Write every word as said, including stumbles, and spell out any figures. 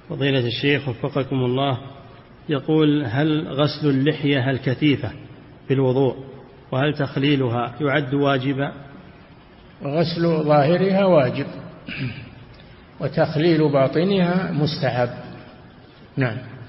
فضيلة الشيخ وفقكم الله، يقول: هل غسل اللحية الكثيفة في الوضوء، وهل تخليلها يعد واجبا؟ غسل ظاهرها واجب، وتخليل باطنها مستحب. نعم.